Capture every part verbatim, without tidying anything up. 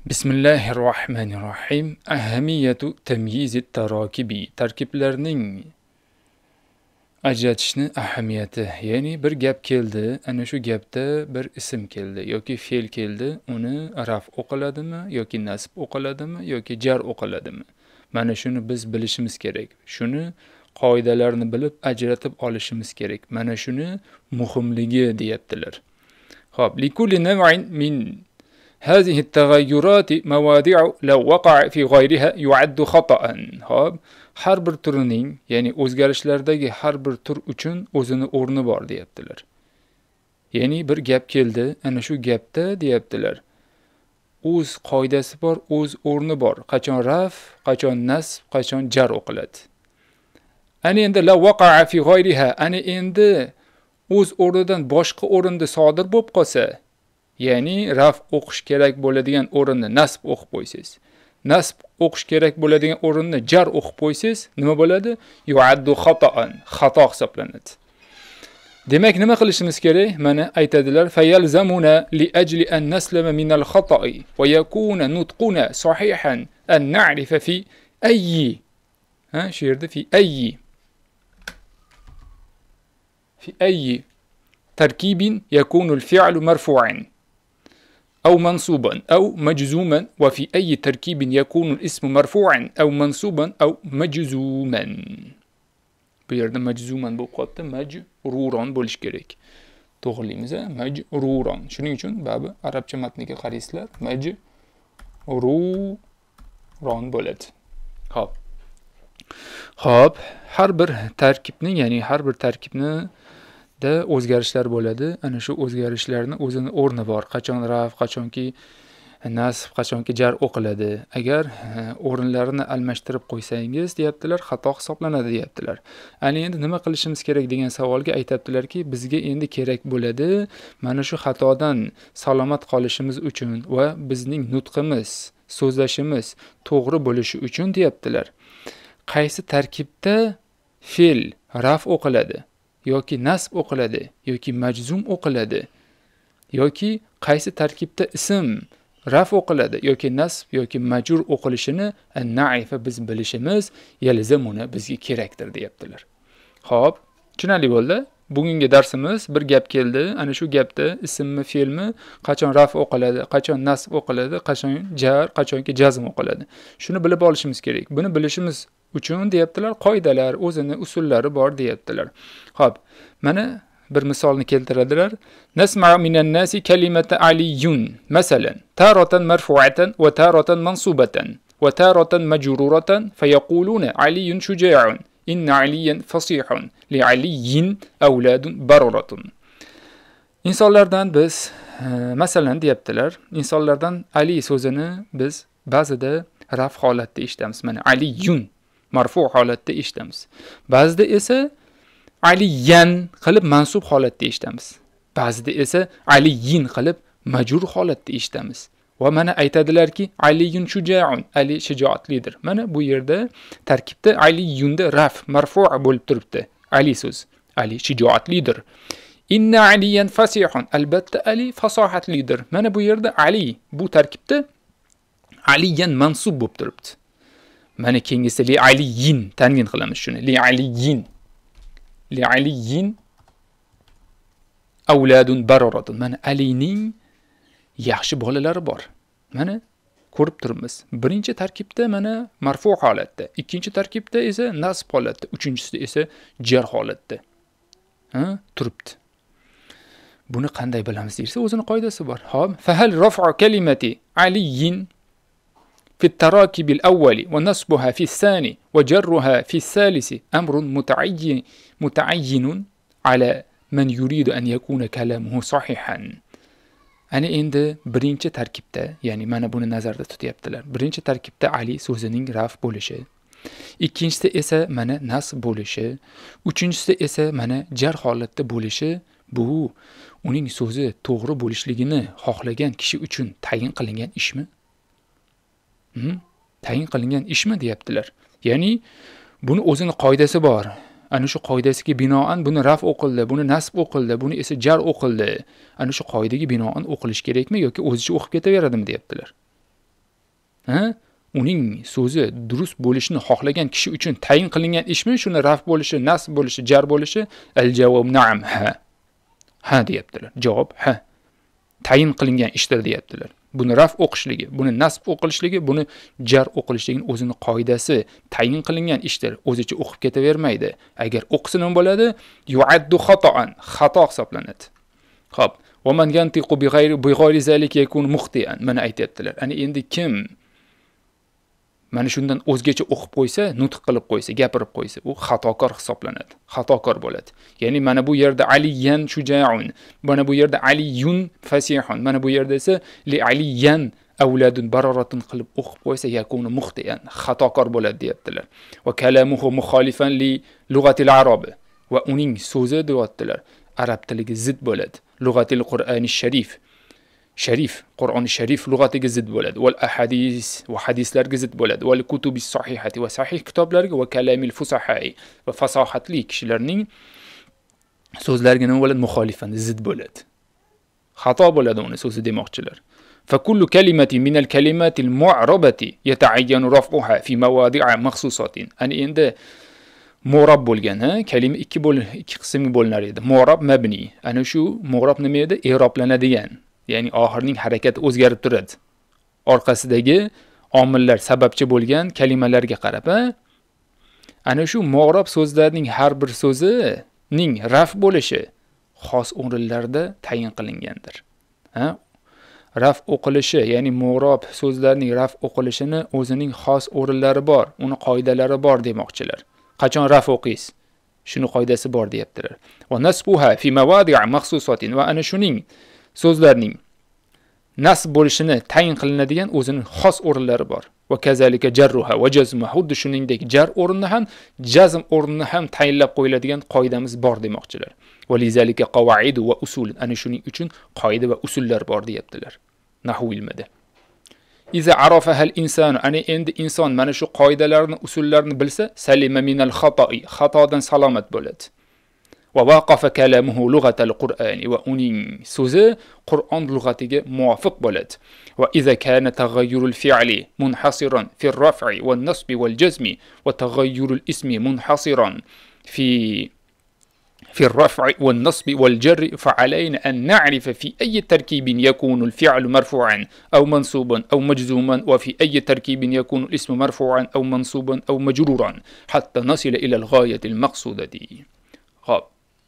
Bismillahirrohmanirrohim. Ahamiyatu tamyiz tarakibi. Tarkiblarning ajratishni ahamiyati. Ya'ni bir gap keldi, ana shu gapda bir ism keldi yoki fe'l keldi, uni raf o'qiladimi yoki nasb o'qiladimi yoki jar o'qiladimi? Mana shuni biz bilishimiz kerak. Shuni qoidalarni bilib ajratib olishimiz kerak. Mana shuni muhimligi deyaptilar. Xo'p, likulli naw'in min هذه التغيرات مواضع لو وقع في غيرها يعد خطأ. Xo'p, har bir turining, ya'ni o'zgarishlardagi har bir tur uchun o'zini o'rni bor deyaptilar. Ya'ni bir gap keldi, ana shu gapda deyaptilar. O'z qoidasi bor, o'z o'rni bor. Qachon raf, qachon nasb, qachon jar o'qiladi. Ana endi la waqa'a fi ghayriha, ana endi o'z o'rnidan boshqa o'rinda sodir bo'lib qolsa, ya'ni raf o'qish kerak bo'ladigan o'rinni nasb o'qib qo'ysiz, nasb o'qish kerak bo'ladigan o'rinni jar o'qib qo'ysiz, nima bo'ladi? Yu'addu xato'an, xato hisoblanadi. Demak, nima qilishimiz kerak? Mana aytadilar: "Fayalzamuna li ajli an naslama min al-khata'i wa yakuna nutquna sahihan an na'rifa fi ayyi." Ha, shu yerda fi ayyi. Fi ayyi tarkibin yakunu al-fi'lu marfu'an أو منصوبا أو مجزوما وفي أي تركيب يكون الاسم مرفوعا أو منصوبا أو مجزوما. Bu yerda majzuman bo'lib qolibdi, majruron bo'lish kerak. To'g'rilaymiz, majruron. Shuning uchun babi arabcha matniga qaraysizlar, majruron bo'ladi. Xo'p. Xo'p, har bir tarkibning, ya'ni har bir tarkibni da o'zgarishlar bo'ladi. Ana shu o'zgarishlarni o'zini o'rni bor. Qachon raf, qachonki nasb, qachonki jar o'qiladi. Agar o'rinlarini almashtirib qo'ysangiz, deyaptilar, xato hisoblanadi deyaptilar. Ana endi nima qilishimiz kerak degan savolga aytibdilarki, bizga endi kerak bo'ladi mana shu xatodan salomat qolishimiz uchun va bizning nutqimiz, so'zlashimiz to'g'ri bo'lishi uchun deyaptilar. Qaysi tarkibda fe'l raf o'qiladi yoki nasb o'qiladi yoki majzum o'qiladi yoki qaysi tarkibda ism raf o'qiladi yoki nasb yoki majrur o'qilishini an-na'ifa biz bilishimiz yalzamuna bizga kerakdir deyaptilar. Xo'p, tushunarli bo'ldi? Bugungi darsimiz bir gap keldi, ana shu gapda ismmi, fe'lmi, qachon raf o'qiladi, qachon nasb o'qiladi, qachon jar, qachonki jazm o'qiladi. Shuni bilib olishimiz kerak. Buni bilishimiz uchun deyaptilar, qoidalar, o'zini usullari bor deyaptilar. Xo'p, mana bir misolni keltiradilar. Nasma'u minan nasi kalimata aliyun, masalan, taratan marfu'atan wa taratan mansubatan wa taratan majruratan fayaquluna aliyun shuja'un inna aliyan fasihun li aliyin awladun baroratun. İnsonlardan biz, masalan deyaptilar, insonlardan Ali so'zini biz ba'zida raf holatda eshitamiz. Mana aliyun marfu holatda eshitamiz. Ba'zida esa aliyan qilib mansub holatda eshitamiz. Ba'zida esa aliyin qilib majrur holatda eshitamiz. Va mana aytadilarki, aliyun shuja'un, Ali shijoatlidir. Mana bu yerda tarkibda aliyunda raf marfu bo'lib turibdi. Ali so'z, Ali shijoatlidir. Inna aliyan fasihun, albatta Ali fasohatlidir. Mana bu yerda Ali bu tarkibda aliyan mansub bo'lib turibdi. Mana keyingisi li aliyin, tanvin qilamiz shuni. Li aliyin. Li aliyin avladun baroratun. Mana Alining yaxshi bolalari bor. Mana ko'rib turibmiz. Birinchi tarkibda mana marfu holatda, ikkinchi tarkibda esa nasb holatda, uchinchisida esa jar holatda. Ha, turibdi. Buni qanday bilamiz desa, o'zining qoidasi bor. Xo'p, fahal raf'u kalimati aliyin في التراكب الأول ونصبها في الثاني وجرها في الثالث أمر متعين متعين على من يريد أن يكون كلامه صحيحا. أنا عند برينچ تركيبته، يعني mana buni nazarda tutyaptilar. Birinchi tarkibda Ali so'zining raf bo'lishi, ikkinchisida esa mana nasb bo'lishi, uchinchisida esa mana jar holatda bo'lishi, bu uning so'zi to'g'ri bo'lishligini xohlagan kishi uchun tayin qilingan ishmi? Hmm? Tayin qilingan ishmi deyaptilar. Ya'ni buni o'zining qoidasi bor. Ana shu qoidasiga binoan buni raf o'qildi, buni nasb o'qildi, buni esa jar o'qildi. Ana shu qoidaga binoan o'qilish kerakmi yoki o'zicha o'qib ketaveradimi deyaptilar. Ha? Uning so'zi durust bo'lishini xohlagan kishi uchun tayin qilingan ishmi? Shuni raf bo'lishi, nasb bo'lishi, jar bo'lishi? Al-javob na'am, ha. Ha deyaptilar. Javob ha. Tayin qilingan ishdir deyaptilar. Buni raf o'qishligi, buni nasb o'qilishligi, buni jar o'qilishligining o'zini qoidasi tayin qilingan ishdir. O'zicha o'qib ketavermaydi. Agar o'qisa nima bo'ladi? Yu'addu xato'an, xato hisoblanadi. Xo'p, va man yantiqu bi g'ayri bi g'ayri zalika yakun muxtian. Mana aytayaptilar. Ana endi kim mana shundan o'zgacha o'qib qo'ysa, nutq qilib qo'ysa, gapirib qo'ysa, u xatokor hisoblanadi. Xatokor bo'ladi. Ya'ni mana bu yerda aliyan shuja'un, mana bu yerda aliyun fasihun, mana bu yerda esa li aliyan avladun baroratun qilib o'qib qo'ysa, yakunu muxtian, xatokor bo'ladi deyaptilar. Va kalamuhu mukhalifan li lughatil arab, va uning so'zi deyaptilar, arab tiliga zid bo'ladi. Lughatil Qur'oniy sharif, sharif, Qur'oni sharif lug'atiga zid bo'ladi. Val ahadis va hadislarga zid bo'ladi. Val kutubis sahihati va sahih kitoblarga va kalamil fusahai va fasohatli kishilarning so'zlariga nima bo'ladi? Muxolifan, zid bo'ladi. Xato bo'ladi uni so'zi demoqchilar. Fa kullu kalimati min al kalimati al mu'rabati yata'ayyanu raf'uha fi mawadi'a makhsusatin. Ani endi mu'rab bo'lgan, ha? Kalima ikki bo'l ikki qismga bo'linar edi. Mu'rab, mabni. Ana shu mu'rab nima edi? I'roblanadigan. Ya'ni oxirning harakati o'zgarib turadi. Orqasidagi omillar sababchi bo'lgan kalimalarga qarab, ha? Ana shu mu'rab so'zlarning har bir so'zining raf bo'lishi xos o'rinlarda tayin qilingandir. Ha? Raf o'qilishi, ya'ni mu'rab so'zlarning raf o'qilishini o'zining xos o'rinlari bor, uni qoidalari bor demoqchilar. Qachon raf o'qiysiz? Shuni qoidasi bor deyaptilar. Va nasbuha fi mawadi'a makhsusatin, va ana shuning so'zlarning nasb bo'lishini tayin qilinadigan o'zining xos o'rinlari bor. Va kazalika jarruha va jazmuha, xuddi shuningdek jar o'rnini ham, jazm o'rnini ham tayinlab qo'yiladigan qoidamiz bor demoqchilar. Va lizalika qawaidu va usul, ana shuning uchun qoida va usullar bor deyaptilar nahv ilmida. Iza arafaha al-insanu, ana endi inson mana shu qoidalarni, usullarni bilsa, salima minal xato'i, xatodan salomat bo'ladi. Va waqafa kalamuhu lughatal Qur'ani, va uning so'zi Qur'on lug'atiga muvofiq bo'ladi. Va iza kana taghayyurul fi'li munhasiran fi ar-raf'i wan-nasbi wal-jazmi va taghayyurul ismi munhasiran fi في الرفع والنصب والجر فعلينا أن نعرف في أي تركيب يكون الفعل مرفوعا أو منصوبا أو مجزوما وفي أي تركيب يكون الاسم مرفوعا أو منصوبا أو مجرورا حتى نصل إلى الغاية المقصودة. خب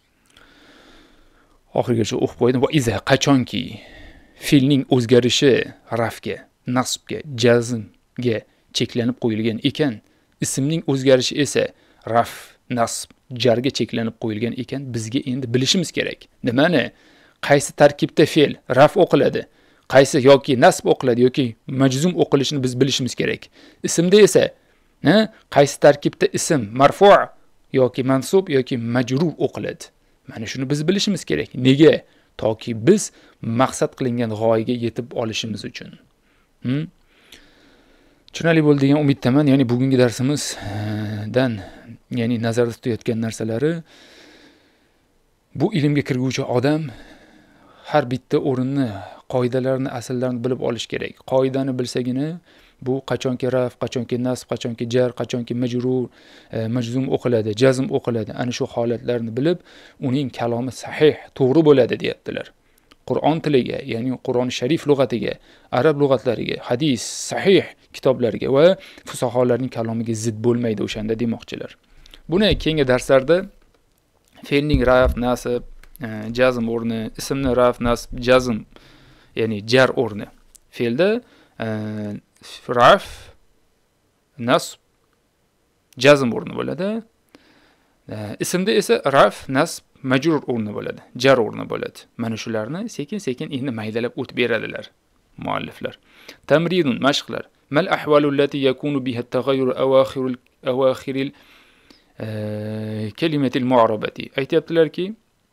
oxirigacha o'qib qo'ydim. Va iza qachonki fe'lning o'zgarishi rafga, nasbga, jazmga cheklanib qo'yilgan ekan, ismning o'zgarishi esa raf, nasb, jarga cheklanib qo'yilgan ekan, bizga endi bilishimiz kerak. Nimani? Qaysi tarkibda fe'l raf o'qiladi, qaysi yoki nasb o'qiladi yoki majzum o'qilishini biz bilishimiz kerak. Ismda esa, ha, qaysi tarkibda ism marfu' yoki mansub yoki majrur o'qiladi. Mana shuni biz bilishimiz kerak. Nega? Toki biz maqsad qilingan g'oyaga yetib olishimiz uchun. Hm? Tushunarli bo'ldi degan umiddaman. Ya'ni bugungi darsimizdan, ya'ni nazarda tutayotgan narsalari, bu ilmga kirguvchi odam har bitta o'rinni, qoidalarni, asllarni bilib olish kerak. Qoidani bilsagina bu qachonki raf, qachonki nasb, qachonki jar, qachonki majrur, e, majzum o'qiladi, jazm o'qiladi. Ana shu holatlarni bilib, uning kalomi sahih, to'g'ri bo'ladi deyaptilar. Qur'on tiliga, ya'ni Qur'on sharif lug'atiga, arab lug'atlariga, hadis, sahih kitoblarga va fusaholarning kalomiga zid bo'lmaydi o'shanda demoqchilar. Buni keyingi darslarda fe'lning raf, nasb, e, jazm o'rni, ismni raf, nasb, jazm, ya'ni jar o'rni. Fe'lda e, raf, nasb, jazm o'rni bo'ladi. E, ismda esa raf, nasb, majrur o'rni bo'ladi, jar o'rni bo'ladi. Mana shularni sekin-sekin endi maydalab o'tib beradilar mualliflar. Tamrinun, mashqlar. Mal ahvalu allati yakunu biha at-taghayyur awakhirul awakhiril kalimatil mu'rabati. Aytayaptilarki,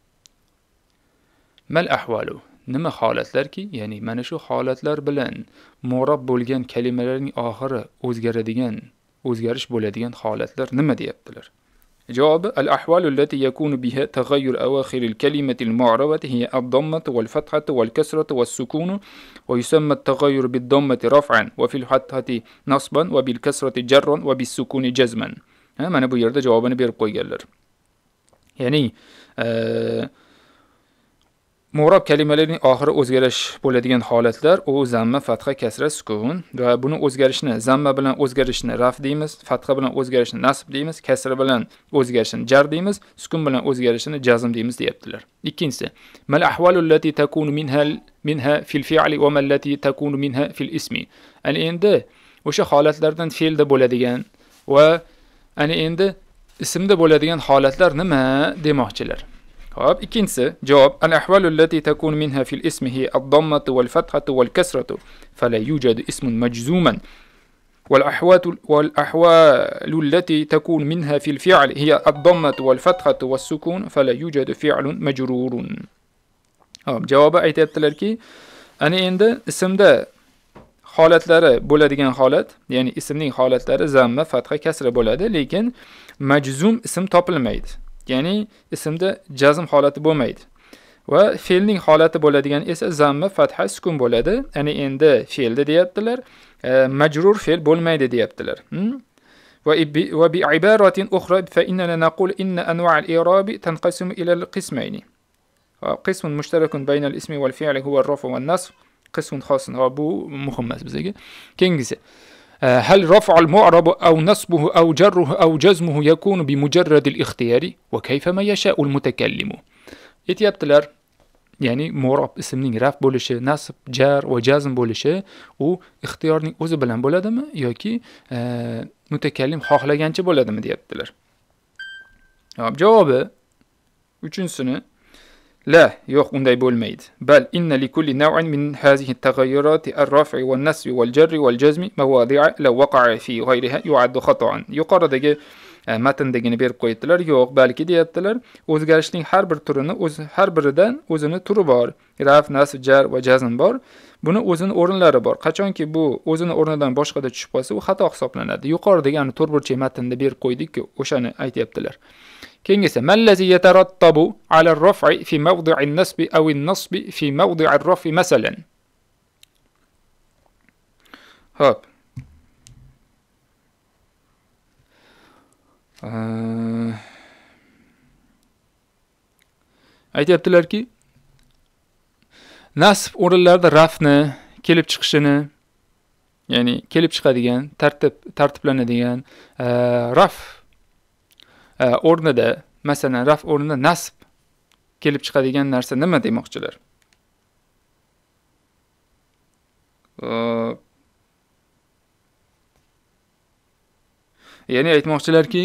mal ahvalu, nima holatlarki, ya'ni mana shu holatlar bilan mu'rab bo'lgan kalimalarning oxiri o'zgaradigan, o'zgarish bo'ladigan holatlar nima deyaptilar? Javobi: al-ahvalu allati yakunu biha taghayyur awakhir al-kalimati al-mu'rabati hiya ad-dammatu wal-fathatu wal-kasratu was-sukunu wa yusamma at-taghayyur bid-dammati raf'an wa fil fathati nasban wa bil-kasrati jarran wa bis-sukuni jazman. Ha, mana bu yerda javobini berib qo'yganlar. Ya'ni mu'rob kalimalarining oxiri o'zgarish bo'ladigan holatlar u zamma, fatha, kasra, sukun va buni o'zgarishni zamma bilan o'zgarishni raf deymiz, fatha bilan o'zgarishni nasb deymiz, kasra bilan o'zgarishni jar deymiz, sukun bilan o'zgarishni jazm deymiz deyaptilar. Ikkinchisi, mal ahvalu allati takunu minha minha fil fi'li va mal lati takunu minha fil ismi. Ana endi o'sha holatlardan fe'lda bo'ladigan va ana endi ismda bo'ladigan holatlar nima demoqchilar. Hop, ikkinchisi javob: al-ahvalu allati takunu minha fil ismi hiya ad-dammatu wal-fathatu wal-kasratu fala yujadu ismun majzuman wal ahwatu wal ahwalu allati takunu minha fil fi'li hiya ad-dammatu wal-fathatu was-sukun fala yujadu fi'lun majrurun. Hop, javobi aytayaptilarki, ana endi ismda holatlari bo'ladigan holat, ya'ni ismning holatlari zamma, fatha, kasra bo'ladi, lekin majzum ism topilmaydi. Ya'ni ismda jazm holati bo'lmaydi. Va fe'lning holati bo'ladigan esa zamma, fatha, sukun bo'ladi. Ana endi fe'lda deyaptilar, majrur fe'l bo'lmaydi deyaptilar. Va va bi ibaratin ukhra fa inna naqul inna anwa' al-i'rabi tanqasimu ila al-qismayn. Qismun mushtarakun bayna al-ismi wal fi'li huwa ar-raf' wa an-nasb, qismun khosun. Va bu muhim emas bizga. Keyingisi: هل رفع المعرب أو نصبه أو جره أو جزمه يكون بمجرد الاختيار وكيف ما يشاء المتكلم. aytayaptilar, ya'ni mu'rob ismning raf bo'lishi, nasb, jar va jazm bo'lishi u ixtiyorning o'zi bilan bo'ladimi yoki mutakallim xohlagancha bo'ladimi deyaptilar. Hop, javobi uchinchisini la, yo'q, unday bo'lmaydi. Bal inna likulli naw'in min hazihi at-taghayyurati ar-raf'i wan-nasbi wal-jarri wal-jazmi mawadi'a law waqa'a fi ghayriha yu'addu khata'an. Yuqoridagi matndagini berib qo'ydilar. Yo'q, balki deyaptilar, o'zgarishning har bir turini o'z har biridan o'zini turi bor. Raf, nasb, jar va jazm bor. Buni o'zini o'rinlari bor. Qachonki bu o'zini o'rnidan boshqada tushib qolsa, u xato hisoblanadi. Yuqoridagi ani to'rtburchak matnda berib qo'ydik-ku, o'shani aytayaptilar. Keyingisi: mallazi yatarattabu ala ar-raf'i fi mawdi'i an-nasbi aw an-nasbi fi mawdi'i ar-raf'i masalan. Hop. Aytayaptilarki, nasb o'rinlarida rafni kelib chiqishini, ya'ni kelib chiqadigan, tartib tartiblanadigan raf o'rnida, masalan, raf o'rnida nasb kelib chiqadigan narsa nima demoqchilar? Ya'ni aytmoqchilarki,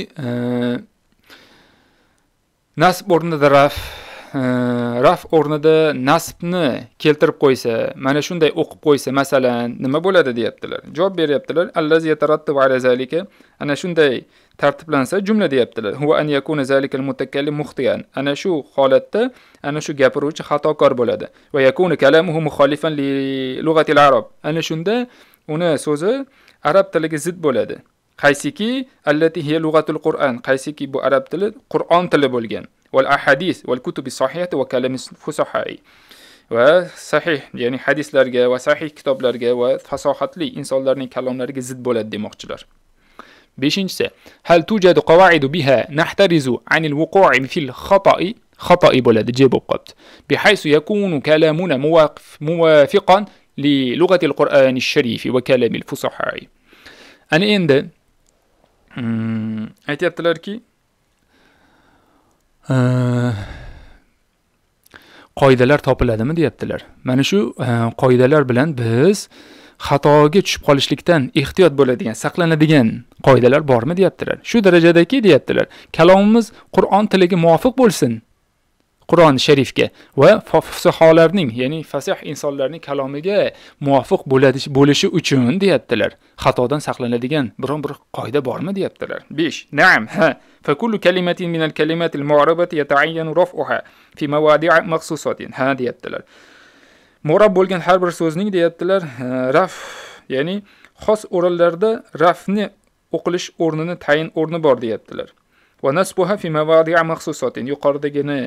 nasb o'rnida raf, raf o'rnida nasbni keltirib qo'ysa, mana shunday o'qib qo'ysa, masalan, nima bo'ladi deyaptilar. Javob beryaptilar: allazi yatarattabu ala zalika, ana shunday tartiblansa jumla deyaptilar. Huwa an yakuna zalika al-mutakallim mukhtiyan. Ana shu holatda ana shu gapiruvchi xatokor bo'ladi. Va yakuna kalamuhu mukhalifan li lughati al-arab. Ana shunda uni so'zi arab tiliga zid bo'ladi. Qaysiki allati hiya lughatul Qur'an. Qaysiki bu arab tili, Qur'on tili bo'lgan. Wal ahadith wal kutubi sahihah va kalam fusaha'i. Va sahih, ya'ni hadislarga va sahih kitoblarga va fasohatli insonlarning kalomlariga zid bo'ladi demoqchilar. beshinchisi: hal tujadu qawaidu biha nahtarizu anil wuqu'i fil khata'i. Khata'i bo'ladi, je bo'lib qolibdi. Bihaysu yakunu kalamuna muwaqif muwafiqan li lughati al-Qur'ani ash-sharif va kalami al-fusaha'i. Ana endi aytayaptilarki, qoidalar topiladimi deyaptilar. Mana shu qoidalar bilan biz xatoga tushib qolishlikdan ehtiyot bo'ladigan, saqlanadigan qoidalar bormi deyaptilar. Shu darajadaki deyaptilar, kalomimiz Qur'on tiliga muvofiq bo'lsin, Qur'on sharifga va fusoholarning, ya'ni fasih insonlarning kalomiga muvofiq bo'lishi uchun deyaptilar, xatodan saqlanadigan biron bir qoida bormi deyaptilar. besh. Na'am, ha. Fa kullu kalimatin min al-kalimati al-mu'rabati yata'ayyanu raf'uha fi mawadi'i makhsusatin. Ha deyaptilar. Mu'rab bo'lgan har bir so'zning deyaptilar, raf, ya'ni xos o'rinlarda rafni o'qilish o'rnini, tayin o'rni bor deyaptilar. va nasbuha fi mawadi'a maxsusatin. Yuqoridagini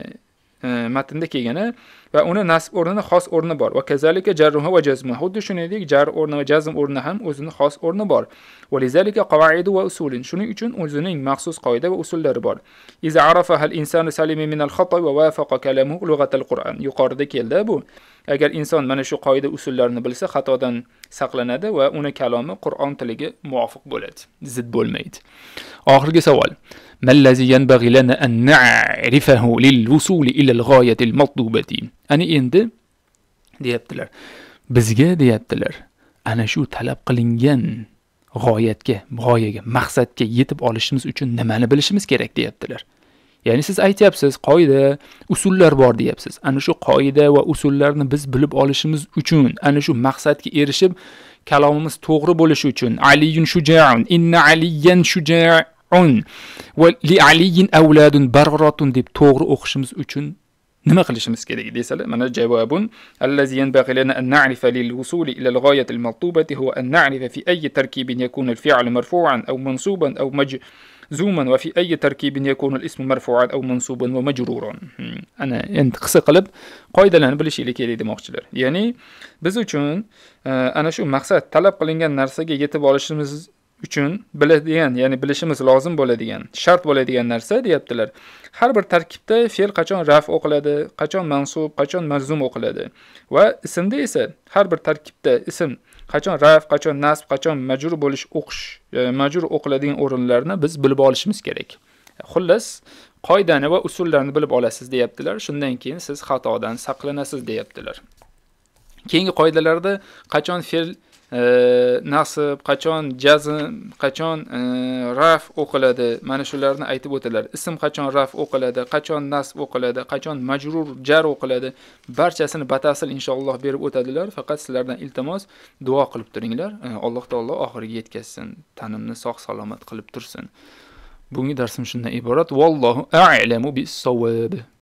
matnda kelgani va uni nasb o'rnini xos o'rni bor. Va kazalika jarruha va jazmuha. Xuddi shuningdek jar o'rni va jazm o'rni ham o'zining xos o'rni bor. Va lizalika qawaidu va usulin. Shuning uchun o'zining maxsus qoida va usullari bor. Iza arafaha al-insanu salima min al-khata va wafaqa kalamuhu lughat al-Qur'an. Yuqorida keldi bu. Agar inson mana shu qoida usullarini bilsa, xatodan saqlanadi va uni kalomi Qur'on tiliga muvofiq bo'ladi. Zid bo'lmaydi. Oxirgi savol. ما الذي ينبغي لنا أن نعرفه للوصول إلى الغاية المطلوبة. أنا endi deyaptilar. Bizga deyaptilar. Ana shu talab qilingan g'oyatga, g'oyaga, maqsadga yetib olishimiz uchun nimani bilishimiz kerak deyaptilar. Ya'ni siz aytyapsiz, qoida, usullar bor deyapsiz. Ana shu qoida va usullarni biz bilib olishimiz uchun, ana shu maqsadga erishib kalomimiz to'g'ri bo'lishi uchun, Aliyun shuja'un, inna Aliyan shuja'un va li Aliyin awladun barratun deb to'g'ri o'qishimiz uchun nima qilishimiz kerak desalar, mana javobun allazi yanbaghi lana an na'rifa lil wusuli ila al ghayati al matlubati huwa an na'rifa fi ayyi tarkibin yakunu al fi'lu marfu'an aw mansuban aw majzuman wa fi ayyi tarkibin yakunu al ismu marfu'an aw mansuban wa majruran. Ana endi qisqa qilib qoidalarni bilishinglar kerak demoqchilar. Ya'ni biz uchun ana shu maqsad talab qilingan narsaga yetib olishimiz uchun biladigan, ya'ni bilishimiz lozim bo'ladigan, shart bo'ladigan narsa deyaptilar. Har bir tarkibda fe'l qachon raf o'qiladi, qachon mansub, qachon majzum o'qiladi va ismda esa har bir tarkibda ism qachon raf, qachon nasb, qachon majrur bo'lish o'qish, majrur o'qiladigan o'rinlarni biz bilib olishimiz kerak. Xullas, qoidani va usullarni bilib olasiz deyaptilar. Shundan keyin siz xatodan saqlanasiz deyaptilar. Keyingi qoidalarda qachon fe'l E, nasb, qachon jazm, qachon e, raf o'qiladi, mana shularni aytib o'tadilar. Ism qachon raf o'qiladi, qachon nasb o'qiladi, qachon majrur jar o'qiladi, barchasini batafsil inshaalloh berib o'tadilar. Faqat sizlardan iltimos duo qilib turinglar. E, Alloh taolo oxiriga yetkazsin, tanimni sog' salomat qilib tursin. Bugungi darsim shundan iborat. Vallohu a'lamu bis-sawab.